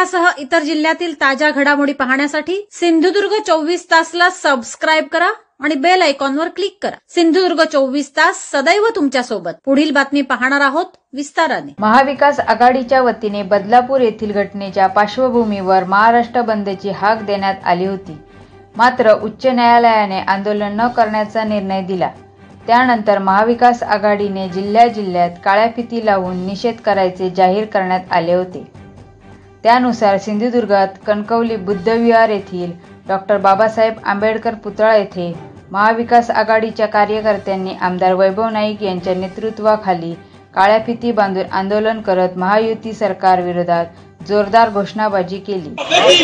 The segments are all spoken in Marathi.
जिल्ह्यासह इतर जिल्ह्यातील ताज्या घडामोडी पाहण्यासाठी सिंधुदुर्ग 24 तासला सबस्क्राईब करा आणि बेल आयकॉनवर क्लिक करा। सिंधुदुर्ग 24 तास सदैव तुमच्या सोबत। पुढील बातमी पाहणार आहोत विस्ताराने। महाविकास आघाडीच्या वतीने बदलापूर येथील घटनेच्या पार्श्वभूमीवर महाराष्ट्र बंदची हाक देण्यात आली होती। मात्र उच्च न्यायालयाने आंदोलन न करण्याचा निर्णय दिला। त्यानंतर महाविकास आघाडीने जिल्ह्यात काळ्या फिती लावून निषेध करायचे जाहीर करण्यात आले होते। त्यानुसार सिंधुदुर्गात कणकवली बुद्धविहार येथील डॉ. बाबासाहेब आंबेडकर पुतळा येथे महाविकास आघाडीच्या कार्यकर्त्यांनी आमदार वैभव नाईक यांच्या नेतृत्वाखाली काळ्या फिती बांधून आंदोलन करत महायुती सरकार विरोधात जोरदार घोषणाबाजी केली।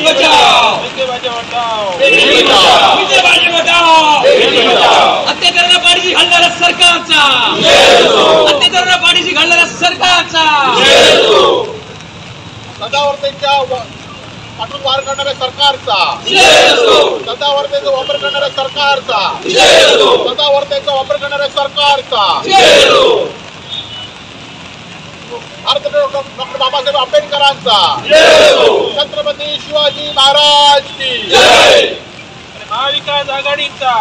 पाठून वार करणाऱ्या सरकारचा, सदावर्तेचा वापर करणाऱ्या सरकारचा, सदावर्तेचा वापर करणाऱ्या सरकारचा, डॉक्टर बाबासाहेब आंबेडकरांचा, छत्रपती शिवाजी महाराज की जय, महाविकास आघाडीचा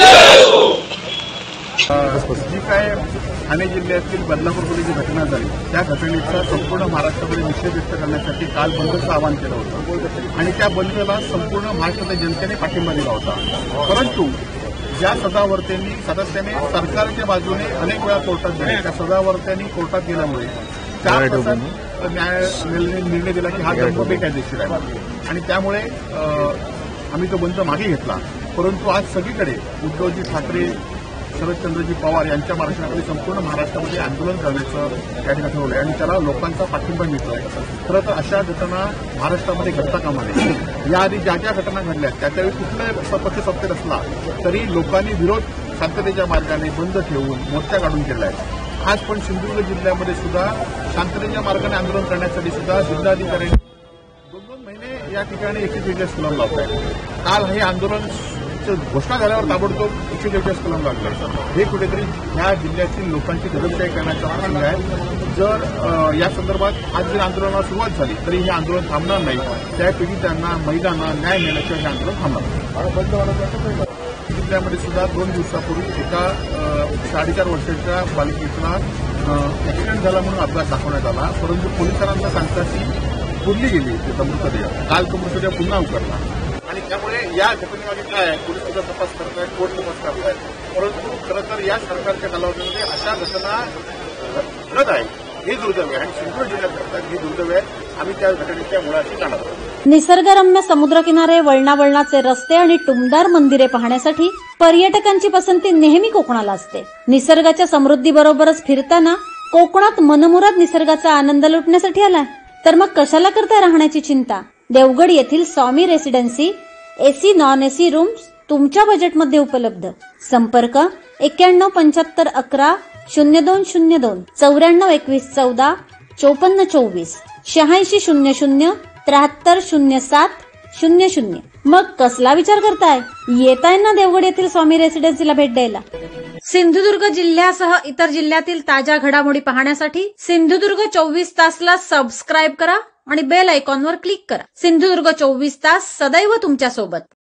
जी काय ठाणे जिल्ह्यातील बदलापूरमध्ये जी घटना झाली त्या घटनेचा संपूर्ण महाराष्ट्रामध्ये निषेध व्यक्त करण्यासाठी काल बंदचं आवाहन केलं होतं आणि त्या बंदला संपूर्ण महाराष्ट्रातील जनतेने पाठिंबा दिला होता। परंतु ज्या सदस्याने सरकारच्या बाजूने अनेक वेळा कोर्टात गेले, त्या सदावर्त्यांनी कोर्टात गेल्यामुळे निर्णय दिला की हा बंद बेकायदेशीर आहे आणि त्यामुळे आम्ही तो बंद मागे घेतला। परंतु आज सगळीकडे उद्धवजी ठाकरे, शरदचंद्रजी पवार यांच्या मार्गदर्शनाखाली संपूर्ण महाराष्ट्रामध्ये आंदोलन करण्याचं त्या ठिकाणी ठरवलंय आणि त्याला लोकांचा पाठिंबा मिळतोय। खरं तर अशा घटना महाराष्ट्रामध्ये घडता कामा नये। याआधी ज्या घटना घडल्या त्यावेळी कुठलाही पक्ष सत्तेत असला तरी लोकांनी विरोध शांततेच्या मार्गाने बंद ठेवून मोर्चा काढून केला आहे। आज पण सिंधुदुर्ग जिल्ह्यामध्ये सुद्धा शांततेच्या मार्गाने आंदोलन करण्यासाठी सुद्धा जिल्हाधिकाऱ्यांनी 2 महिने या ठिकाणी 141 कलम लावत आहेत। काल हे आंदोलन घोषणा झाल्यावर ताबडतोब 141 कलम लागले। हे कुठेतरी ह्या जिल्ह्यातील लोकांची दडपशाही करण्याचा प्रसंग आहे। जर या संदर्भात आज जर आंदोलनाला सुरुवात झाली तरी हे आंदोलन थांबणार नाही। त्या पीडितांना, महिलांना न्याय मिळण्याशिवाय हे आंदोलन थांबणार। जिल्ह्यामध्ये सुद्धा 2 दिवसापूर्वी एका 4.5 वर्षाच्या बालिकेचा ऍक्सिडेंट झाला म्हणून अपघात दाखवण्यात आला, परंतु पोलिसांना सांगताच पुरली गेली त्याचा मृतदेह। काल तो मृतदेह पुन्हा उतरला आणि त्यामुळे या घटनेमागे काय आहे, पोलीस सुद्धा तपास करतायत, कोर्ट तपास करतायत। परंतु खरं तर या सरकारच्या कालावधीमध्ये अशा घटना घडत आहे हे दुर्दैव आहे आणि सिंधुदुर्ग जिल्ह्यात घडतात हे दुर्दैव आहे। आम्ही त्या घटनेच्या मुळाशी जाणार आहोत। निसर्गरम्य समुद्रकिनारे, वळणावळणाचे रस्ते आणि टुमदार मंदिरे पाहण्यासाठी पर्यटकांची पसंती नेहमी कोकणाला असते। निसर्गाच्या समृद्धीबरोबरच फिरताना कोकणात मनमुराद निसर्गाचा आनंद लुटण्यासाठी आलाय तर मग कशाला करताय राहण्याची चिंता। देवगड येथील Swami residency AC non AC rooms तुमच्या बजेटमध्ये उपलब्ध। संपर्क 917511 0202 942114 5424 8600 7307 00। मग कसला विचार करताय, येताय ना देवगड येथील स्वामी रेसिडेन्सीला भेट द्यायला। सिंधुदुर्ग जिल्ह्यासह इतर जिल्ह्यातील ताज्या घडामोडी पाहण्यासाठी सिंधुदुर्ग 24 तासला सबस्क्राईब करा आणि बेल आयकॉनवर क्लिक करा। सिंधुदुर्ग 24 तास सदैव तुमच्या सोबत।